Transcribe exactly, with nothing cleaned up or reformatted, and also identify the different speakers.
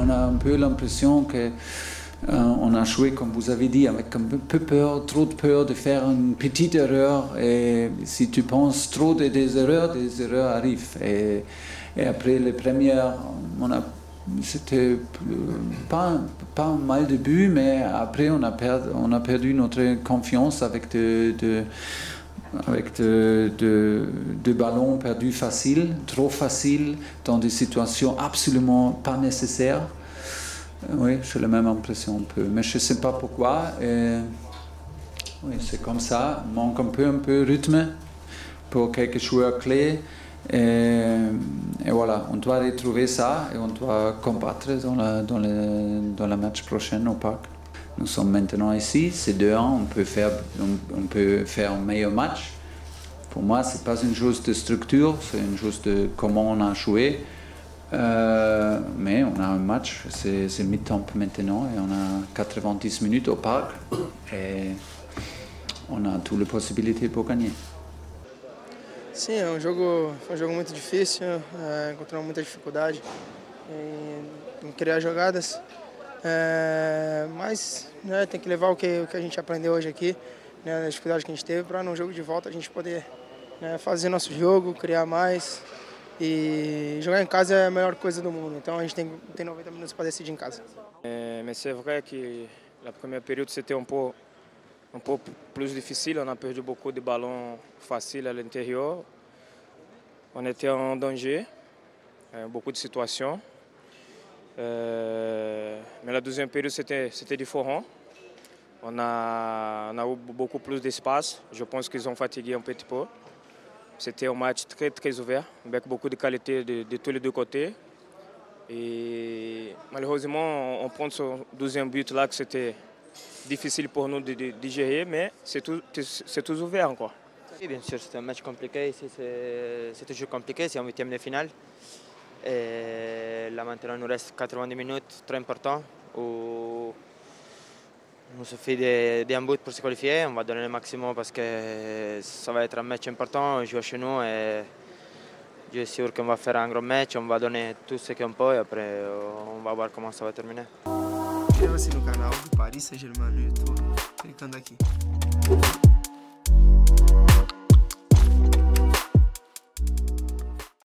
Speaker 1: on a un peu l'impression que Euh, on a joué, comme vous avez dit, avec un peu peur, trop de peur de faire une petite erreur. Et si tu penses trop de des erreurs, des erreurs arrivent. Et, et après les premières, on a, c'était pas, pas un mal début, mais après on a, perdu, on a perdu notre confiance avec de, de avec de, de, de ballons perdus faciles, trop faciles, dans des situations absolument pas nécessaires. Oui, j'ai la même impression un peu, mais je ne sais pas pourquoi. Et oui, c'est comme ça, il manque un peu, un peu de rythme pour quelques joueurs clés. Et, et voilà, on doit retrouver ça et on doit combattre dans la, dans le, dans la match prochaine au parc. Nous sommes maintenant ici, c'est deux un, on peut faire, on, on peut faire un meilleur match. Pour moi, ce n'est pas une chose de structure, c'est une chose de comment on a joué. Euh, mais on a un match, c'est mi-temps maintenant et on a quatre-vingt-dix minutes au parc et on a toutes les possibilités pour gagner.
Speaker 2: Sim, é um jogo, foi um jogo muito difícil, é, encontramos muita dificuldade em, em criar jogadas, é, mas né, tem que levar o que, o que a gente aprendeu hoje aqui, né, as dificuldades que a gente teve, para no jogo de volta a gente poder né, fazer nosso jogo, criar mais. E jogar em casa é a melhor coisa do mundo, então a gente tem, tem noventa minutos para decidir em casa.
Speaker 3: É, mas c'est vrai que la première période c'était un peu, un peu plus difficile, on a perdu beaucoup de ballons faciles à l'intérieur. On était en danger, euh, beaucoup de situations. Euh, mais la deuxième période c'était différent. On a, on a eu beaucoup plus d'espace, je pense qu'ils ont fatigué un petit peu. C'était un match très très ouvert, avec beaucoup de qualité de, de tous les deux côtés. Et malheureusement, on prend ce deuxième but là que c'était difficile pour nous de, de, de gérer, mais c'est tout, c'est tout ouvert encore.
Speaker 4: Oui, bien sûr, c'est un match compliqué. Ici, c'est toujours compliqué, c'est un huitième de finale. Et là maintenant, il nous reste quatre-vingt-dix minutes, très important, où il nous suffit d'un but pour se qualifier. On va donner le maximum parce que ça va être un match important. On joue chez nous et je suis sûr qu'on va faire un grand match. On va donner tout ce qu'on peut et après on va voir comment ça va terminer.
Speaker 2: Inscreva-se no canal do Paris Saint-Germain no YouTube, clicando aqui.